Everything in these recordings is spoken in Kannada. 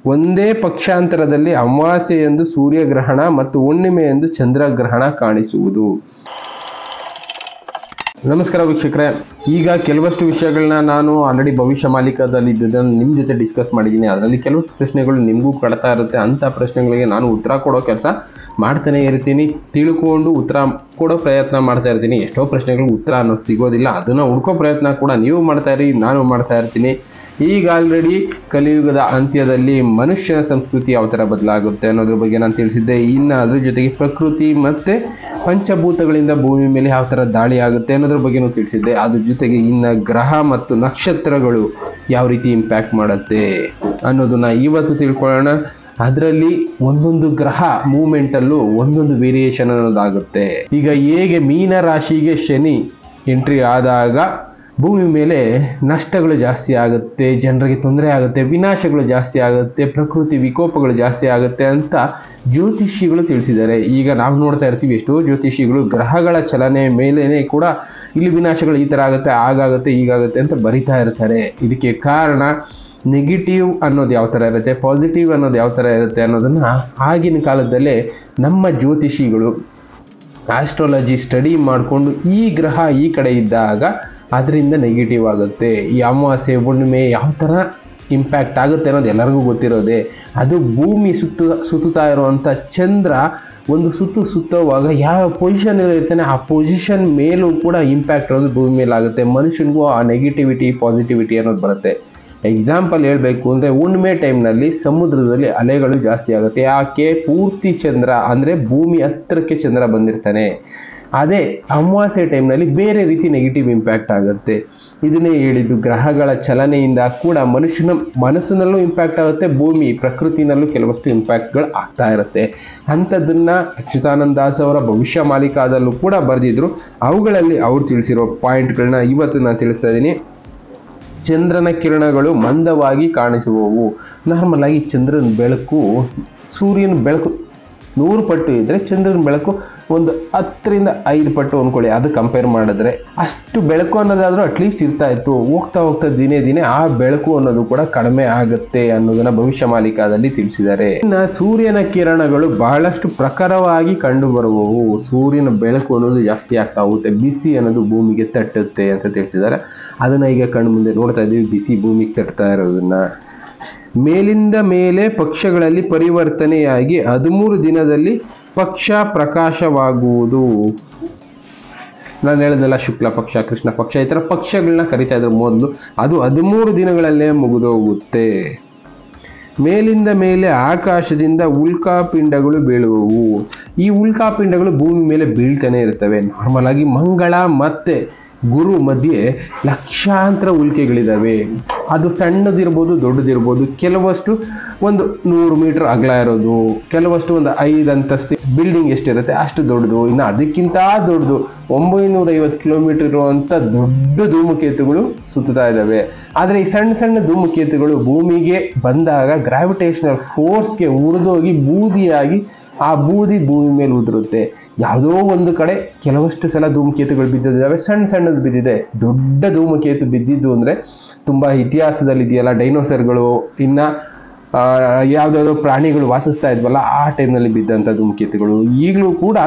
ಒಂದೇ ಪಕ್ಷಾಂತರದಲ್ಲಿ ಅಮಾವಾಸ್ಯೆಯಂದು ಸೂರ್ಯಗ್ರಹಣ ಮತ್ತು ಹುಣ್ಣಿಮೆಯಂದು ಚಂದ್ರಗ್ರಹಣ ಕಾಣಿಸುವುದು. ನಮಸ್ಕಾರ ವೀಕ್ಷಕರೇ, ಈಗ ಕೆಲವಷ್ಟು ವಿಷಯಗಳನ್ನ ನಾನು ಆಲ್ರೆಡಿ ಭವಿಷ್ಯ ಮಾಲಿಕದಲ್ಲಿ ಇದ್ದದನ್ನು ನಿಮ್ಮ ಜೊತೆ ಡಿಸ್ಕಸ್ ಮಾಡಿದ್ದೀನಿ. ಅದರಲ್ಲಿ ಕೆಲವಷ್ಟು ಪ್ರಶ್ನೆಗಳು ನಿಮಗೂ ಕಳ್ತಾ ಇರುತ್ತೆ. ಅಂಥ ಪ್ರಶ್ನೆಗಳಿಗೆ ನಾನು ಉತ್ತರ ಕೊಡೋ ಕೆಲಸ ಮಾಡ್ತಾನೆ ಇರ್ತೀನಿ, ತಿಳ್ಕೊಂಡು ಉತ್ತರ ಕೊಡೋ ಪ್ರಯತ್ನ ಮಾಡ್ತಾ ಇರ್ತೀನಿ. ಎಷ್ಟೋ ಪ್ರಶ್ನೆಗಳು ಉತ್ತರ ಅನ್ನೋದು ಸಿಗೋದಿಲ್ಲ, ಅದನ್ನು ಹುಡ್ಕೋ ಪ್ರಯತ್ನ ಕೂಡ ನೀವು ಮಾಡ್ತಾ ಇರಿ, ನಾನು ಮಾಡ್ತಾ ಇರ್ತೀನಿ. ಈಗ ಆಲ್ರೆಡಿ ಕಲಿಯುಗದ ಅಂತ್ಯದಲ್ಲಿ ಮನುಷ್ಯನ ಸಂಸ್ಕೃತಿ ಯಾವ ಥರ ಬದಲಾಗುತ್ತೆ ಅನ್ನೋದ್ರ ಬಗ್ಗೆ ನಾನು ತಿಳಿಸಿದ್ದೆ. ಇನ್ನು ಅದ್ರ ಜೊತೆಗೆ ಪ್ರಕೃತಿ ಮತ್ತು ಪಂಚಭೂತಗಳಿಂದ ಭೂಮಿ ಮೇಲೆ ಯಾವ ಥರ ದಾಳಿ ಆಗುತ್ತೆ ಅನ್ನೋದ್ರ ಬಗ್ಗೆನೂ ತಿಳಿಸಿದ್ದೆ. ಅದ್ರ ಜೊತೆಗೆ ಇನ್ನು ಗ್ರಹ ಮತ್ತು ನಕ್ಷತ್ರಗಳು ಯಾವ ರೀತಿ ಇಂಪ್ಯಾಕ್ಟ್ ಮಾಡುತ್ತೆ ಅನ್ನೋದನ್ನ ಇವತ್ತು ತಿಳ್ಕೊಳ್ಳೋಣ. ಅದರಲ್ಲಿ ಒಂದೊಂದು ಗ್ರಹ ಮೂವ್ಮೆಂಟಲ್ಲೂ ಒಂದೊಂದು ವೇರಿಯೇಷನ್ ಅನ್ನೋದಾಗುತ್ತೆ. ಈಗ ಹೇಗೆ ಮೀನ ರಾಶಿಗೆ ಶನಿ ಎಂಟ್ರಿ ಆದಾಗ ಭೂಮಿ ಮೇಲೆ ನಷ್ಟಗಳು ಜಾಸ್ತಿ ಆಗುತ್ತೆ, ಜನರಿಗೆ ತೊಂದರೆ ಆಗುತ್ತೆ, ವಿನಾಶಗಳು ಜಾಸ್ತಿ ಆಗುತ್ತೆ, ಪ್ರಕೃತಿ ವಿಕೋಪಗಳು ಜಾಸ್ತಿ ಆಗುತ್ತೆ ಅಂತ ಜ್ಯೋತಿಷಿಗಳು ತಿಳಿಸಿದ್ದಾರೆ. ಈಗ ನಾವು ನೋಡ್ತಾ ಇರ್ತೀವಿ, ಎಷ್ಟೋ ಜ್ಯೋತಿಷಿಗಳು ಗ್ರಹಗಳ ಚಲನೆ ಮೇಲೇ ಕೂಡ ಇಲ್ಲಿ ವಿನಾಶಗಳು ಈ ಥರ ಆಗುತ್ತೆ, ಆಗಾಗುತ್ತೆ, ಹೀಗಾಗುತ್ತೆ ಅಂತ ಬರಿತಾ ಇರ್ತಾರೆ. ಇದಕ್ಕೆ ಕಾರಣ ನೆಗೆಟಿವ್ ಅನ್ನೋದು ಯಾವ ಥರ ಇರುತ್ತೆ, ಪಾಸಿಟಿವ್ ಅನ್ನೋದು ಯಾವ ಥರ ಇರುತ್ತೆ ಅನ್ನೋದನ್ನು ಆಗಿನ ಕಾಲದಲ್ಲೇ ನಮ್ಮ ಜ್ಯೋತಿಷಿಗಳು ಆಸ್ಟ್ರಾಲಜಿ ಸ್ಟಡಿ ಮಾಡಿಕೊಂಡು ಈ ಗ್ರಹ ಈ ಕಡೆ ಇದ್ದಾಗ ಅದರಿಂದ ನೆಗೆಟಿವ್ ಆಗುತ್ತೆ, ಈ ಅಮಾವಾಸ್ಯೆ ಹುಣ್ಣಿಮೆ ಯಾವ ಥರ ಇಂಪ್ಯಾಕ್ಟ್ ಆಗುತ್ತೆ ಅನ್ನೋದು ಎಲ್ಲರಿಗೂ ಗೊತ್ತಿರೋದೆ. ಅದು ಭೂಮಿ ಸುತ್ತುತ್ತಾ ಇರುವಂಥ ಚಂದ್ರ ಒಂದು ಸುತ್ತುವಾಗ ಯಾವ ಪೊಸಿಷನ್ ಇರ್ತಾನೆ ಆ ಪೊಸಿಷನ್ ಮೇಲೂ ಕೂಡ ಇಂಪ್ಯಾಕ್ಟ್ ಅನ್ನೋದು ಭೂಮಿ ಮೇಲೆ ಆಗುತ್ತೆ. ಮನುಷ್ಯನಿಗೂ ಆ ನೆಗೆಟಿವಿಟಿ ಪಾಸಿಟಿವಿಟಿ ಅನ್ನೋದು ಬರುತ್ತೆ. ಎಕ್ಸಾಂಪಲ್ ಹೇಳಬೇಕು ಅಂದರೆ ಹುಣ್ಣಿಮೆ ಟೈಮ್ನಲ್ಲಿ ಸಮುದ್ರದಲ್ಲಿ ಅಲೆಗಳು ಜಾಸ್ತಿ ಆಗುತ್ತೆ. ಯಾಕೆ? ಪೂರ್ತಿ ಚಂದ್ರ ಅಂದರೆ ಭೂಮಿ ಹತ್ತಿರಕ್ಕೆ ಚಂದ್ರ ಬಂದಿರ್ತಾನೆ. ಅದೇ ಅಮಾವಾಸ್ಯೆ ಟೈಮ್ನಲ್ಲಿ ಬೇರೆ ರೀತಿ ನೆಗೆಟಿವ್ ಇಂಪ್ಯಾಕ್ಟ್ ಆಗುತ್ತೆ. ಇದನ್ನೇ ಹೇಳಿದ್ದು, ಗ್ರಹಗಳ ಚಲನೆಯಿಂದ ಕೂಡ ಮನುಷ್ಯನ ಮನಸ್ಸಿನಲ್ಲೂ ಇಂಪ್ಯಾಕ್ಟ್ ಆಗುತ್ತೆ, ಭೂಮಿ ಪ್ರಕೃತಿನಲ್ಲೂ ಕೆಲವಷ್ಟು ಇಂಪ್ಯಾಕ್ಟ್ಗಳು ಆಗ್ತಾ ಇರುತ್ತೆ. ಅಂಥದ್ದನ್ನು ಅಚ್ಯುತಾನಂದ ದಾಸ್ ಅವರ ಭವಿಷ್ಯ ಮಾಲಿಕಾದಲ್ಲೂ ಕೂಡ ಬರೆದಿದ್ರು. ಅವುಗಳಲ್ಲಿ ಅವ್ರು ತಿಳಿಸಿರೋ ಪಾಯಿಂಟ್ಗಳನ್ನ ಇವತ್ತು ನಾನು ತಿಳಿಸ್ತಾ ಇದ್ದೀನಿ. ಚಂದ್ರನ ಕಿರಣಗಳು ಮಂದವಾಗಿ ಕಾಣಿಸುವವು. ನಾರ್ಮಲ್ ಆಗಿ ಚಂದ್ರನ ಬೆಳಕು ಸೂರ್ಯನ ಬೆಳಕು 100 ಪಟ್ಟು ಇದ್ದರೆ ಚಂದ್ರನ ಬೆಳಕು ಒಂದು 10ರಿಂದ 5 ಪಟ್ಟು ಅಂದ್ಕೊಳ್ಳಿ. ಅದು ಕಂಪೇರ್ ಮಾಡಿದ್ರೆ ಅಷ್ಟು ಬೆಳಕು ಅನ್ನೋದಾದರೂ ಅಟ್ಲೀಸ್ಟ್ ಇರ್ತಾ ಇತ್ತು. ಹೋಗ್ತಾ ದಿನೇ ಆ ಬೆಳಕು ಅನ್ನೋದು ಕೂಡ ಕಡಿಮೆ ಆಗುತ್ತೆ ಅನ್ನೋದನ್ನ ಭವಿಷ್ಯ ಮಾಲಿಕಾದಲ್ಲಿ ತಿಳಿಸಿದ್ದಾರೆ. ಇನ್ನು ಸೂರ್ಯನ ಕಿರಣಗಳು ಬಹಳಷ್ಟು ಪ್ರಖರವಾಗಿ ಕಂಡು ಬರುವವು. ಸೂರ್ಯನ ಬೆಳಕು ಅನ್ನೋದು ಜಾಸ್ತಿ ಆಗ್ತಾ ಹೋಗುತ್ತೆ, ಬಿಸಿ ಅನ್ನೋದು ಭೂಮಿಗೆ ತಟ್ಟುತ್ತೆ ಅಂತ ತಿಳಿಸಿದ್ದಾರೆ. ಅದನ್ನ ಈಗ ಕಣ್ಣು ಮುಂದೆ ನೋಡ್ತಾ ಇದ್ದೀವಿ, ಬಿಸಿ ಭೂಮಿಗೆ ತಟ್ತಾ ಇರೋದನ್ನ. ಮೇಲಿಂದ ಮೇಲೆ ಪಕ್ಷಗಳಲ್ಲಿ ಪರಿವರ್ತನೆಯಾಗಿ 13 ದಿನದಲ್ಲಿ ಪಕ್ಷ ಪ್ರಕಾಶವಾಗುವುದು. ನಾನು ಹೇಳಿದ್ನಲ್ಲ, ಶುಕ್ಲ ಪಕ್ಷ, ಕೃಷ್ಣ ಪಕ್ಷ, ಈ ಥರ ಪಕ್ಷಗಳನ್ನ ಕರಿತಾ ಇದ್ರು ಮೊದಲು. ಅದು 13 ದಿನಗಳಲ್ಲೇ ಮುಗಿದೋಗುತ್ತೆ. ಮೇಲಿಂದ ಮೇಲೆ ಆಕಾಶದಿಂದ ಉಲ್ಕಾಪಿಂಡಗಳು ಬೀಳುವವು. ಈ ಉಲ್ಕಾಪಿಂಡಗಳು ಭೂಮಿ ಮೇಲೆ ಬೀಳ್ತಾನೆ ಇರ್ತವೆ. ನಾರ್ಮಲ್ ಆಗಿ ಮಂಗಳ ಮತ್ತೆ ಗುರು ಮಧ್ಯೆ ಲಕ್ಷಾಂತರ ಉಲ್ಕೆಗಳಿದ್ದಾವೆ. ಅದು ಸಣ್ಣದಿರ್ಬೋದು, ದೊಡ್ಡದಿರ್ಬೋದು. ಕೆಲವಷ್ಟು ಒಂದು 100 ಮೀಟರ್ ಅಗಲ ಇರೋದು, ಕೆಲವಷ್ಟು ಒಂದು 5 ಅಂತಸ್ತಿ ಬಿಲ್ಡಿಂಗ್ ಎಷ್ಟಿರುತ್ತೆ ಅಷ್ಟು ದೊಡ್ಡದು, ಇನ್ನು ಅದಕ್ಕಿಂತ ದೊಡ್ಡದು 950 ಕಿಲೋಮೀಟರ್ ಇರುವಂಥ ದೊಡ್ಡ ಧೂಮಕೇತುಗಳು ಸುತ್ತಾ ಇದ್ದಾವೆ. ಆದರೆ ಈ ಸಣ್ಣ ಧೂಮಕೇತುಗಳು ಭೂಮಿಗೆ ಬಂದಾಗ ಗ್ರಾವಿಟೇಷನಲ್ ಫೋರ್ಸ್ಗೆ ಉರಿದೋಗಿ ಬೂದಿಯಾಗಿ ಆ ಬೂದಿ ಭೂಮಿ ಮೇಲೆ ಉದುರುತ್ತೆ. ಯಾವುದೋ ಒಂದು ಕಡೆ ಕೆಲವಷ್ಟು ಸಲ ಧೂಮಕೇತುಗಳು ಬಿದ್ದಿದ್ದಾವೆ, ಸಣ್ಣದು ಬಿದ್ದಿದೆ. ದೊಡ್ಡ ಧೂಮಕೇತು ಬಿದ್ದಿದ್ದು ಅಂದರೆ ತುಂಬ ಇತಿಹಾಸದಲ್ಲಿ ಇದೆಯಲ್ಲ, ಡೈನೋಸರ್ಗಳು ಇನ್ನು ಯಾವುದಾದ್ರು ಪ್ರಾಣಿಗಳು ವಾಸಿಸ್ತಾ ಇದ್ವಲ್ಲ ಆ ಟೈಮ್ನಲ್ಲಿ ಬಿದ್ದಂಥ ಧೂಮಕೇತುಗಳು. ಈಗಲೂ ಕೂಡ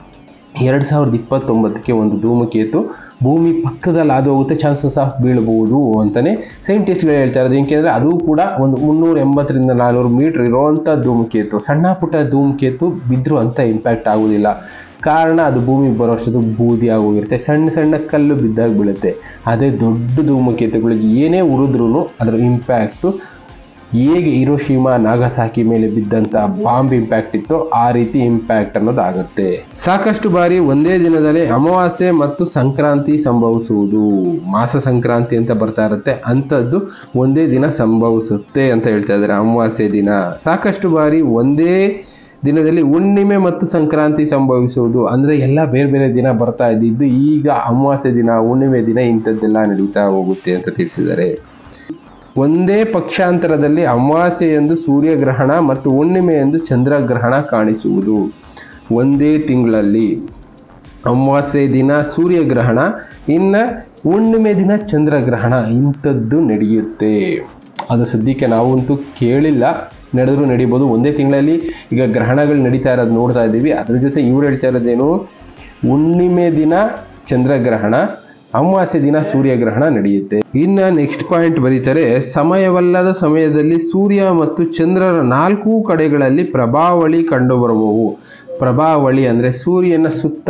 2029ಕ್ಕೆ ಒಂದು ಧೂಮಕೇತು ಭೂಮಿ ಪಕ್ಕದಲ್ಲಿ ಅದು ಹೋಗುತ್ತೆ, ಚಾನ್ಸಸ್ ಆಫ್ ಬೀಳ್ಬೋದು ಅಂತಲೇ ಸೈಂಟಿಸ್ಟ್ಗಳು ಹೇಳ್ತಾ ಇರೋದು. ಏಕೆಂದರೆ ಅದು ಕೂಡ ಒಂದು 380ರಿಂದ 400 ಮೀಟರ್ ಇರೋವಂಥ ಧೂಮಕೇತು. ಸಣ್ಣ ಪುಟ್ಟ ಧೂಮಕೇತು ಬಿದ್ದರೂ ಅಂತ ಇಂಪ್ಯಾಕ್ಟ್ ಆಗೋದಿಲ್ಲ. ಕಾರಣ ಅದು ಭೂಮಿಗೆ ಬರೋಷ್ಟದು ಬೂದಿ ಆಗೋಗಿರುತ್ತೆ, ಸಣ್ಣ ಕಲ್ಲು ಬಿದ್ದಾಗ ಬೀಳುತ್ತೆ. ಅದೇ ದೊಡ್ಡ ಧೂಮಕೇತುಗಳಿಗೆ ಏನೇ ಉರಿದ್ರೂ ಅದರ ಇಂಪ್ಯಾಕ್ಟು ಹೇಗೆ ಹಿರೋಶಿಮಾ ನಾಗಸಾಕಿ ಮೇಲೆ ಬಿದ್ದಂಥ ಬಾಂಬ್ ಇಂಪ್ಯಾಕ್ಟ್ ಇತ್ತು ಆ ರೀತಿ ಇಂಪ್ಯಾಕ್ಟ್ ಅನ್ನೋದಾಗುತ್ತೆ. ಸಾಕಷ್ಟು ಬಾರಿ ಒಂದೇ ದಿನದಲ್ಲಿ ಅಮಾವಾಸ್ಯೆ ಮತ್ತು ಸಂಕ್ರಾಂತಿ ಸಂಭವಿಸುವುದು. ಮಾಸ ಸಂಕ್ರಾಂತಿ ಅಂತ ಬರ್ತಾ ಇರುತ್ತೆ, ಅಂಥದ್ದು ಒಂದೇ ದಿನ ಸಂಭವಿಸುತ್ತೆ ಅಂತ ಹೇಳ್ತಾ ಇದ್ದಾರೆ. ಅಮಾವಾಸ್ಯೆ ದಿನ ಸಾಕಷ್ಟು ಬಾರಿ ಒಂದೇ ದಿನದಲ್ಲಿ ಹುಣ್ಣಿಮೆ ಮತ್ತು ಸಂಕ್ರಾಂತಿ ಸಂಭವಿಸುವುದು. ಅಂದರೆ ಎಲ್ಲ ಬೇರೆ ದಿನ ಬರ್ತಾ ಇದ್ದಿದ್ದು ಈಗ ಅಮಾವಾಸ್ಯೆ ದಿನ, ಹುಣ್ಣಿಮೆ ದಿನ ಇಂಥದ್ದೆಲ್ಲ ನಡೀತಾ ಹೋಗುತ್ತೆ ಅಂತ ತಿಳಿಸಿದ್ದಾರೆ. ಒಂದೇ ಪಕ್ಷಾಂತರದಲ್ಲಿ ಅಮಾವಾಸ್ಯೆಯಂದು ಸೂರ್ಯಗ್ರಹಣ ಮತ್ತು ಹುಣ್ಣಿಮೆಯಂದು ಚಂದ್ರಗ್ರಹಣ ಕಾಣಿಸುವುದು. ಒಂದೇ ತಿಂಗಳಲ್ಲಿ ಅಮಾವಾಸ್ಯೆ ದಿನ ಸೂರ್ಯಗ್ರಹಣ, ಇನ್ನು ಹುಣ್ಣಿಮೆ ದಿನ ಚಂದ್ರಗ್ರಹಣ ಇಂಥದ್ದು ನಡೆಯುತ್ತೆ. ಅದು ಸದ್ಯಕ್ಕೆ ನಾವಂತೂ ಕೇಳಿಲ್ಲ, ನಡೆದ್ರು ನಡೀಬೋದು. ಒಂದೇ ತಿಂಗಳಲ್ಲಿ ಈಗ ಗ್ರಹಣಗಳು ನಡೀತಾ ಇರೋದು ನೋಡ್ತಾ ಇದ್ದೀವಿ. ಅದ್ರ ಜೊತೆ ಇವ್ರು ಹೇಳ್ತಾ ಇರೋದೇನು, ಹುಣ್ಣಿಮೆ ದಿನ ಚಂದ್ರಗ್ರಹಣ, ಅಮಾವಾಸ್ಯೆ ದಿನ ಸೂರ್ಯಗ್ರಹಣ ನಡೆಯುತ್ತೆ. ಇನ್ನು ನೆಕ್ಸ್ಟ್ ಪಾಯಿಂಟ್ ಬರೀತಾರೆ, ಸಮಯವಲ್ಲದ ಸಮಯದಲ್ಲಿ ಸೂರ್ಯ ಮತ್ತು ಚಂದ್ರರ 4 ಕಡೆಗಳಲ್ಲಿ ಪ್ರಭಾವಳಿ ಕಂಡುಬರುವವು. ಪ್ರಭಾವಳಿ ಅಂದರೆ ಸೂರ್ಯನ ಸುತ್ತ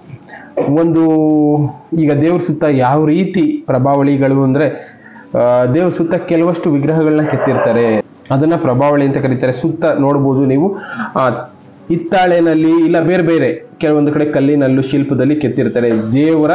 ಒಂದು, ಈಗ ದೇವ್ರ ಸುತ್ತ ಯಾವ ರೀತಿ ಪ್ರಭಾವಳಿಗಳು ಅಂದರೆ, ದೇವ್ರ ಸುತ್ತ ಕೆಲವಷ್ಟು ವಿಗ್ರಹಗಳನ್ನ ಕೆತ್ತಿರ್ತಾರೆ, ಅದನ್ನ ಪ್ರಭಾವಳಿ ಅಂತ ಕರೀತಾರೆ. ಸುತ್ತ ನೋಡ್ಬೋದು ನೀವು, ಹಿತ್ತಾಳೆನಲ್ಲಿ ಇಲ್ಲ ಬೇರೆ ಬೇರೆ ಕೆಲವೊಂದು ಕಡೆ ಕಲ್ಲಿನಲ್ಲೂ ಶಿಲ್ಪದಲ್ಲಿ ಕೆತ್ತಿರ್ತಾರೆ. ದೇವರ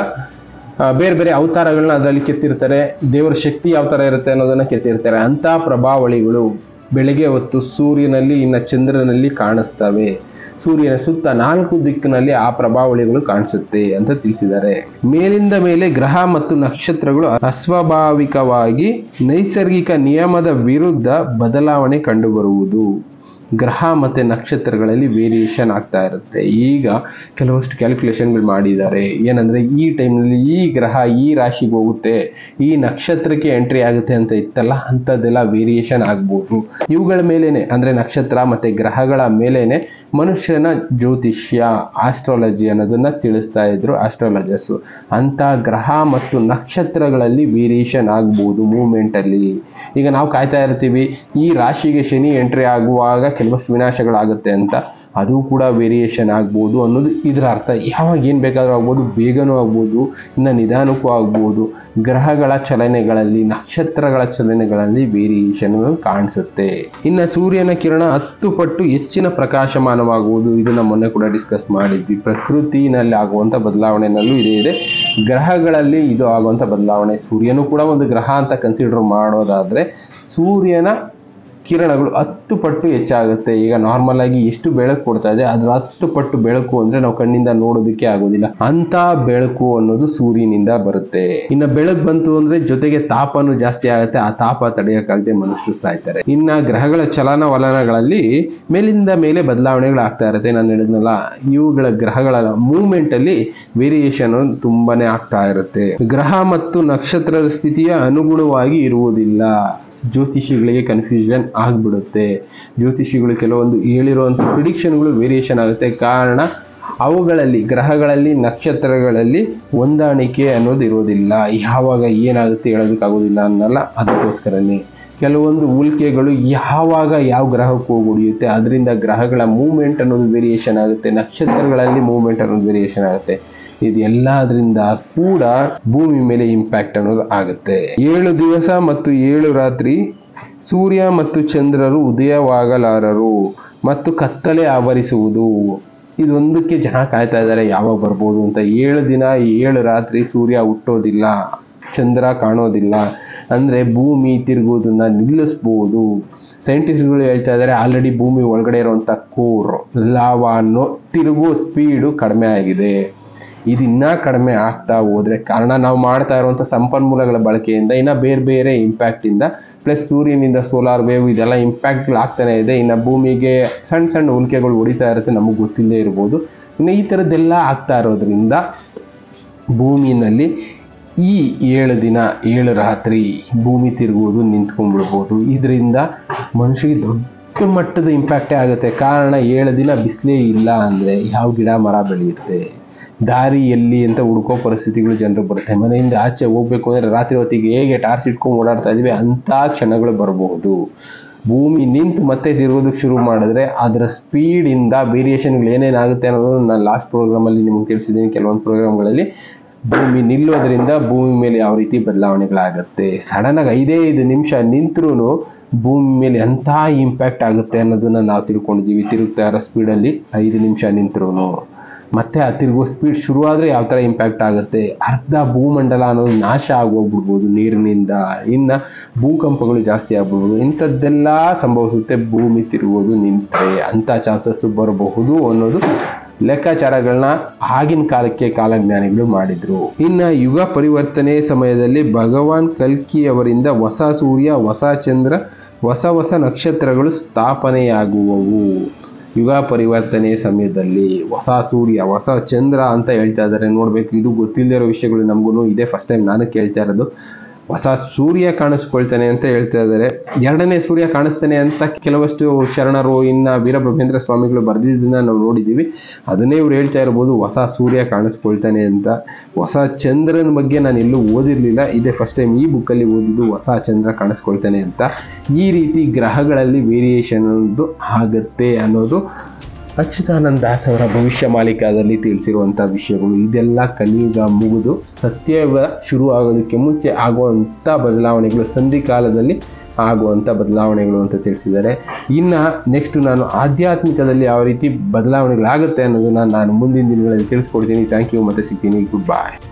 ಬೇರೆ ಬೇರೆ ಅವತಾರಗಳನ್ನ ಅದರಲ್ಲಿ ಕೆತ್ತಿರ್ತಾರೆ. ದೇವರ ಶಕ್ತಿ ಯಾವ ಥರ ಇರುತ್ತೆ ಅನ್ನೋದನ್ನ ಕೆತ್ತಿರ್ತಾರೆ. ಅಂಥ ಪ್ರಭಾವಳಿಗಳು ಬೆಳಗ್ಗೆ ಹೊತ್ತು ಸೂರ್ಯನಲ್ಲಿ ಇನ್ನು ಚಂದ್ರನಲ್ಲಿ ಕಾಣಿಸ್ತವೆ. ಸೂರ್ಯನ ಸುತ್ತ 4 ದಿಕ್ಕಿನಲ್ಲಿ ಆ ಪ್ರಭಾವಳಿಗಳು ಕಾಣಿಸುತ್ತೆ ಅಂತ ತಿಳಿಸಿದ್ದಾರೆ. ಮೇಲಿಂದ ಮೇಲೆ ಗ್ರಹ ಮತ್ತು ನಕ್ಷತ್ರಗಳು ಅಸ್ವಾಭಾವಿಕವಾಗಿ ನೈಸರ್ಗಿಕ ನಿಯಮದ ವಿರುದ್ಧ ಬದಲಾವಣೆ ಕಂಡುಬರುವುದು. ಗ್ರಹ ಮತ್ತು ನಕ್ಷತ್ರಗಳಲ್ಲಿ ವೇರಿಯೇಷನ್ ಆಗ್ತಾ ಇರುತ್ತೆ. ಈಗ ಕೆಲವಷ್ಟು ಕ್ಯಾಲ್ಕುಲೇಷನ್ಗಳು ಮಾಡಿದ್ದಾರೆ. ಏನಂದರೆ, ಈ ಟೈಮ್ನಲ್ಲಿ ಈ ಗ್ರಹ ಈ ರಾಶಿಗೆ ಹೋಗುತ್ತೆ, ಈ ನಕ್ಷತ್ರಕ್ಕೆ ಎಂಟ್ರಿ ಆಗುತ್ತೆ ಅಂತ ಇತ್ತಲ್ಲ, ಅಂಥದ್ದೆಲ್ಲ ವೇರಿಯೇಷನ್ ಆಗ್ಬೋದು. ಇವುಗಳ ಮೇಲೇನೆ ಅಂದರೆ ನಕ್ಷತ್ರ ಮತ್ತು ಗ್ರಹಗಳ ಮೇಲೇನೆ ಮನುಷ್ಯನ ಜ್ಯೋತಿಷ್ಯ, ಆಸ್ಟ್ರಾಲಜಿ ಅನ್ನೋದನ್ನ ತಿಳಿಸ್ತಾ ಇದ್ರು ಆಸ್ಟ್ರಾಲಜರ್ಸು. ಅಂಥ ಗ್ರಹ ಮತ್ತು ನಕ್ಷತ್ರಗಳಲ್ಲಿ ವೇರಿಯೇಷನ್ ಆಗ್ಬೋದು ಮೂಮೆಂಟಲ್ಲಿ. ಈಗ ನಾವು ಕಾಯ್ತಾ ಇರ್ತೀವಿ, ಈ ರಾಶಿಗೆ ಶನಿ ಎಂಟ್ರಿ ಆಗುವಾಗ ಕೆಲವಷ್ಟು ವಿನಾಶಗಳಾಗುತ್ತೆ ಅಂತ, ಅದು ಕೂಡ ವೇರಿಯೇಷನ್ ಆಗ್ಬೋದು ಅನ್ನೋದು ಇದರ ಅರ್ಥ. ಯಾವಾಗ ಏನು ಬೇಕಾದರೂ ಆಗ್ಬೋದು, ಬೇಗನೂ ಆಗ್ಬೋದು, ಇನ್ನು ನಿಧಾನಕ್ಕೂ ಆಗ್ಬೋದು. ಗ್ರಹಗಳ ಚಲನೆಗಳಲ್ಲಿ, ನಕ್ಷತ್ರಗಳ ಚಲನೆಗಳಲ್ಲಿ ವೇರಿಯೇಷನ್ ಕಾಣಿಸುತ್ತೆ. ಇನ್ನು ಸೂರ್ಯನ ಕಿರಣ 10 ಪಟ್ಟು ಹೆಚ್ಚಿನ ಪ್ರಕಾಶಮಾನವಾಗುವುದು. ಇದನ್ನ ಮೊನ್ನೆ ಕೂಡ ಡಿಸ್ಕಸ್ ಮಾಡಿದ್ವಿ. ಪ್ರಕೃತಿನಲ್ಲಿ ಆಗುವಂಥ ಬದಲಾವಣೆನಲ್ಲೂ ಇದೆ. ಗ್ರಹಗಳಲ್ಲಿ ಇದು ಆಗುವಂಥ ಬದಲಾವಣೆ. ಸೂರ್ಯನೂ ಕೂಡ ಒಂದು ಗ್ರಹ ಅಂತ ಕನ್ಸಿಡರ್ ಮಾಡೋದಾದರೆ ಸೂರ್ಯನ ಕಿರಣಗಳು 10 ಪಟ್ಟು ಹೆಚ್ಚಾಗುತ್ತೆ. ಈಗ ನಾರ್ಮಲ್ ಆಗಿ ಎಷ್ಟು ಬೆಳಕು ಕೊಡ್ತಾ ಇದೆ ಅದ್ರ 10 ಪಟ್ಟು ಬೆಳಕು ಅಂದ್ರೆ ನಾವು ಕಣ್ಣಿಂದ ನೋಡೋದಕ್ಕೆ ಆಗೋದಿಲ್ಲ. ಅಂತ ಬೆಳಕು ಅನ್ನೋದು ಸೂರ್ಯನಿಂದ ಬರುತ್ತೆ. ಇನ್ನು ಬೆಳಕು ಬಂತು ಅಂದ್ರೆ ಜೊತೆಗೆ ತಾಪನೂ ಜಾಸ್ತಿ ಆಗುತ್ತೆ. ಆ ತಾಪ ತಡೆಯಕ್ಕಾಗದೆ ಮನುಷ್ಯರು ಸಾಯ್ತಾರೆ. ಇನ್ನು ಗ್ರಹಗಳ ಚಲನವಲನಗಳಲ್ಲಿ ಮೇಲಿಂದ ಮೇಲೆ ಬದಲಾವಣೆಗಳು ಆಗ್ತಾ ಇರುತ್ತೆ. ನಾನು ಹೇಳಿದ್ನಲ್ಲ, ಇವುಗಳ ಗ್ರಹಗಳ ಮೂವ್ಮೆಂಟ್ ಅಲ್ಲಿ ವೇರಿಯೇಷನ್ ತುಂಬಾನೇ ಆಗ್ತಾ ಇರುತ್ತೆ. ಗ್ರಹ ಮತ್ತು ನಕ್ಷತ್ರದ ಸ್ಥಿತಿಯ ಅನುಗುಣವಾಗಿ ಇರುವುದಿಲ್ಲ. ಜ್ಯೋತಿಷಿಗಳಿಗೆ ಕನ್ಫ್ಯೂಷನ್ ಆಗ್ಬಿಡುತ್ತೆ. ಜ್ಯೋತಿಷಿಗಳು ಕೆಲವೊಂದು ಹೇಳಿರುವಂಥ ಪ್ರಿಡಿಕ್ಷನ್ಗಳು ವೇರಿಯೇಷನ್ ಆಗುತ್ತೆ. ಕಾರಣ ಅವುಗಳಲ್ಲಿ, ಗ್ರಹಗಳಲ್ಲಿ, ನಕ್ಷತ್ರಗಳಲ್ಲಿ ಹೊಂದಾಣಿಕೆ ಅನ್ನೋದು ಇರೋದಿಲ್ಲ. ಯಾವಾಗ ಏನಾಗುತ್ತೆ ಹೇಳೋದಕ್ಕಾಗೋದಿಲ್ಲ ಅನ್ನಲ್ಲ. ಅದಕ್ಕೋಸ್ಕರನೇ ಕೆಲವೊಂದು ಉಲ್ಕೆಗಳು ಯಾವಾಗ ಯಾವ ಗ್ರಹಕ್ಕೆ ಹೋಗಿ ಹೊಡೆಯುತ್ತೆ, ಅದರಿಂದ ಗ್ರಹಗಳ ಮೂವ್ಮೆಂಟ್ ಅನ್ನೋದು ವೇರಿಯೇಷನ್ ಆಗುತ್ತೆ. ನಕ್ಷತ್ರಗಳಲ್ಲಿ ಮೂವ್ಮೆಂಟ್ ಅನ್ನೋದು ವೇರಿಯೇಷನ್ ಆಗುತ್ತೆ. ಇದೆಲ್ಲದರಿಂದ ಕೂಡ ಭೂಮಿ ಮೇಲೆ ಇಂಪ್ಯಾಕ್ಟ್ ಅನ್ನೋದು ಆಗುತ್ತೆ. 7 ದಿವಸ ಮತ್ತು 7 ರಾತ್ರಿ ಸೂರ್ಯ ಮತ್ತು ಚಂದ್ರರು ಉದಯವಾಗಲಾರರು ಮತ್ತು ಕತ್ತಲೆ ಆವರಿಸುವುದು. ಇದೊಂದಕ್ಕೆ ಜನ ಕಾಯ್ತಾ ಇದ್ದಾರೆ ಯಾವಾಗ ಬರ್ಬೋದು ಅಂತ. 7 ದಿನ 7 ರಾತ್ರಿ ಸೂರ್ಯ ಹುಟ್ಟೋದಿಲ್ಲ, ಚಂದ್ರ ಕಾಣೋದಿಲ್ಲ. ಅಂದರೆ ಭೂಮಿ ತಿರುಗೋದನ್ನ ನಿಲ್ಲಿಸ್ಬೋದು. ಸೈಂಟಿಸ್ಟ್ಗಳು ಹೇಳ್ತಾ ಇದ್ದಾರೆ, ಆಲ್ರೆಡಿ ಭೂಮಿ ಒಳಗಡೆ ಇರುವಂಥ ಕೋರ್ ಲಾವಾ ಅನ್ನೋ ತಿರುಗೋ ಸ್ಪೀಡು ಕಡಿಮೆ ಆಗಿದೆ. ಇದಿನ್ನ ಕಡಿಮೆ ಆಗ್ತಾ ಹೋದ್ರೆ, ಕಾರಣ ನಾವು ಮಾಡ್ತಾ ಇರುವಂಥ ಸಂಪನ್ಮೂಲಗಳ ಬಳಕೆಯಿಂದ, ಇನ್ನು ಬೇರೆ ಬೇರೆ ಇಂಪ್ಯಾಕ್ಟಿಂದ, ಪ್ಲಸ್ ಸೂರ್ಯನಿಂದ ಸೋಲಾರ್ ವೇವ್ ಇದೆಲ್ಲ ಇಂಪ್ಯಾಕ್ಟ್ಗಳು ಆಗ್ತಾನೆ ಇದೆ. ಇನ್ನು ಭೂಮಿಗೆ ಸಣ್ಣ ಸಣ್ಣ ಉಲ್ಕೆಗಳು ಹೊಡಿತಾ ಇರುತ್ತೆ, ನಮಗೆ ಗೊತ್ತಿಲ್ಲದೆ ಇರ್ಬೋದು. ಇನ್ನು ಈ ಥರದ್ದೆಲ್ಲ ಆಗ್ತಾ ಇರೋದ್ರಿಂದ ಭೂಮಿನಲ್ಲಿ ಈ 7 ದಿನ 7 ರಾತ್ರಿ ಭೂಮಿ ತಿರುಗುವುದು ನಿಂತ್ಕೊಂಡ್ಬಿಡ್ಬೋದು. ಇದರಿಂದ ಮನುಷ್ಯರಿಗೆ ದೊಡ್ಡ ಮಟ್ಟದ ಇಂಪ್ಯಾಕ್ಟೇ ಆಗುತ್ತೆ. ಕಾರಣ 7 ದಿನ ಬಿಸಿಲೇ ಇಲ್ಲ ಅಂದರೆ ಯಾವ ಗಿಡ ಮರ ಬೆಳೆಯುತ್ತೆ? ದಾರಿ ಎಲ್ಲಿ ಅಂತ ಹುಡ್ಕೋ ಪರಿಸ್ಥಿತಿಗಳು ಜನರು ಬರುತ್ತೆ. ಮನೆಯಿಂದ ಆಚೆ ಹೋಗ್ಬೇಕು ಅಂದರೆ ರಾತ್ರಿ ಹೊತ್ತಿಗೆ ಹೇಗೆ ಟಾರ್ಚ್ ಇಟ್ಕೊಂಡು ಓಡಾಡ್ತಾ ಇದೀವಿ ಅಂಥ ಕ್ಷಣಗಳು ಬರಬಹುದು. ಭೂಮಿ ನಿಂತು ಮತ್ತೆ ತಿರುಗೋದಕ್ಕೆ ಶುರು ಮಾಡಿದ್ರೆ ಅದರ ಸ್ಪೀಡಿಂದ ವೇರಿಯೇಷನ್ಗಳು ಏನೇನಾಗುತ್ತೆ ಅನ್ನೋದು ನಾನು ಲಾಸ್ಟ್ ಪ್ರೋಗ್ರಾಮಲ್ಲಿ ನಿಮ್ಗೆ ತಿಳಿಸಿದ್ದೀನಿ. ಕೆಲವೊಂದು ಪ್ರೋಗ್ರಾಮ್ಗಳಲ್ಲಿ ಭೂಮಿ ನಿಲ್ಲೋದ್ರಿಂದ ಭೂಮಿ ಮೇಲೆ ಯಾವ ರೀತಿ ಬದಲಾವಣೆಗಳಾಗುತ್ತೆ. ಸಡನ್ನಾಗಿ 5 ನಿಮಿಷ ನಿಂತರೂ ಭೂಮಿ ಮೇಲೆ ಎಂಥ ಇಂಪ್ಯಾಕ್ಟ್ ಆಗುತ್ತೆ ಅನ್ನೋದನ್ನ ನಾವು ತಿಳ್ಕೊಂಡಿದ್ದೀವಿ. ತಿರುಗ್ತಾ ಇರೋ ಸ್ಪೀಡಲ್ಲಿ 5 ನಿಮಿಷ ನಿಂತರೂ ಮತ್ತೆ ಆ ತಿರುಗೋ ಸ್ಪೀಡ್ ಶುರುವಾದರೆ ಯಾವ ಥರ ಇಂಪ್ಯಾಕ್ಟ್ ಆಗುತ್ತೆ. ಅರ್ಧ ಭೂಮಂಡಲ ಅನ್ನೋದು ನಾಶ ಆಗೋಗ್ಬಿಡ್ಬೋದು ನೀರಿನಿಂದ. ಇನ್ನು ಭೂಕಂಪಗಳು ಜಾಸ್ತಿ ಆಗ್ಬಿಡ್ಬೋದು. ಇಂಥದ್ದೆಲ್ಲ ಸಂಭವಿಸುತ್ತೆ ಭೂಮಿ ತಿರುಗೋದು ನಿಂತರೆ. ಅಂಥ ಚಾನ್ಸಸ್ಸು ಬರಬಹುದು ಅನ್ನೋದು ಲೆಕ್ಕಾಚಾರಗಳನ್ನ ಆಗಿನ ಕಾಲಕ್ಕೆ ಕಾಲಜ್ಞಾನಿಗಳು ಮಾಡಿದ್ರು. ಇನ್ನು ಯುಗ ಪರಿವರ್ತನೆ ಸಮಯದಲ್ಲಿ ಭಗವಾನ್ ಕಲ್ಕಿ ಅವರಿಂದ ಹೊಸ ಸೂರ್ಯ, ಹೊಸ ಚಂದ್ರ, ಹೊಸ ನಕ್ಷತ್ರಗಳು ಸ್ಥಾಪನೆಯಾಗುವವು. ಯುಗ ಪರಿವರ್ತನೆ ಸಮಯದಲ್ಲಿ ಹೊಸ ಸೂರ್ಯ, ಹೊಸ ಚಂದ್ರ ಅಂತ ಹೇಳ್ತಾ ಇದ್ದಾರೆ. ನೋಡ್ಬೇಕು, ಇದು ಗೊತ್ತಿಲ್ಲದೆ ಇರೋ ವಿಷಯಗಳು ನಮಗೂ ಇದೇ ಫಸ್ಟ್ ಟೈಮ್ ನಾನು ಕೇಳ್ತಾ ಇರೋದು. ಹೊಸ ಸೂರ್ಯ ಕಾಣಿಸ್ಕೊಳ್ತಾನೆ ಅಂತ ಹೇಳ್ತಾ ಇದ್ದಾರೆ. ಎರಡನೇ ಸೂರ್ಯ ಕಾಣಿಸ್ತಾನೆ ಅಂತ ಕೆಲವಷ್ಟು ಶರಣರು ಇನ್ನು ವೀರಬ್ರಹ್ಮೇಂದ್ರ ಸ್ವಾಮಿಗಳು ಬರೆದಿದ್ದನ್ನ ನಾವು ನೋಡಿದ್ದೀವಿ. ಅದನ್ನೇ ಇವ್ರು ಹೇಳ್ತಾ ಇರ್ಬೋದು ಹೊಸ ಸೂರ್ಯ ಕಾಣಿಸ್ಕೊಳ್ತಾನೆ ಅಂತ. ಹೊಸ ಚಂದ್ರನ ಬಗ್ಗೆ ನಾನು ಎಲ್ಲೂ ಓದಿರಲಿಲ್ಲ, ಇದೇ ಫಸ್ಟ್ ಟೈಮ್ ಈ ಬುಕ್ಕಲ್ಲಿ ಓದಿದ್ದು ಹೊಸ ಚಂದ್ರ ಕಾಣಿಸ್ಕೊಳ್ತಾನೆ ಅಂತ. ಈ ರೀತಿ ಗ್ರಹಗಳಲ್ಲಿ ವೇರಿಯೇಷನ್ ಅನ್ನೋದು ಆಗುತ್ತೆ ಅನ್ನೋದು ಅಚ್ಯುತಾನಂದ ದಾಸ್ ಅವರ ಭವಿಷ್ಯ ಮಾಲಿಕಾದಲ್ಲಿ ತಿಳಿಸಿರುವಂಥ ವಿಷಯಗಳು. ಇದೆಲ್ಲ ಕಲಿಯುಗ ಮುಗಿದು ಸತ್ಯಯುಗ ಶುರು ಆಗೋದಕ್ಕೆ ಮುಂಚೆ ಆಗುವಂಥ ಬದಲಾವಣೆಗಳು, ಸಂಧಿಕಾಲದಲ್ಲಿ ಆಗುವಂಥ ಬದಲಾವಣೆಗಳು ಅಂತ ತಿಳಿಸಿದ್ದಾರೆ. ಇನ್ನು ನೆಕ್ಸ್ಟ್ ನಾನು ಆಧ್ಯಾತ್ಮಿಕದಲ್ಲಿ ಯಾವ ರೀತಿ ಬದಲಾವಣೆಗಳಾಗುತ್ತೆ ಅನ್ನೋದನ್ನು ನಾನು ಮುಂದಿನ ದಿನಗಳಲ್ಲಿ ತಿಳಿಸ್ಕೊಡ್ತೀನಿ. ಥ್ಯಾಂಕ್ ಯು, ಮತ್ತೆ ಸಿಗ್ತೀನಿ. ಗುಡ್ ಬಾಯ್.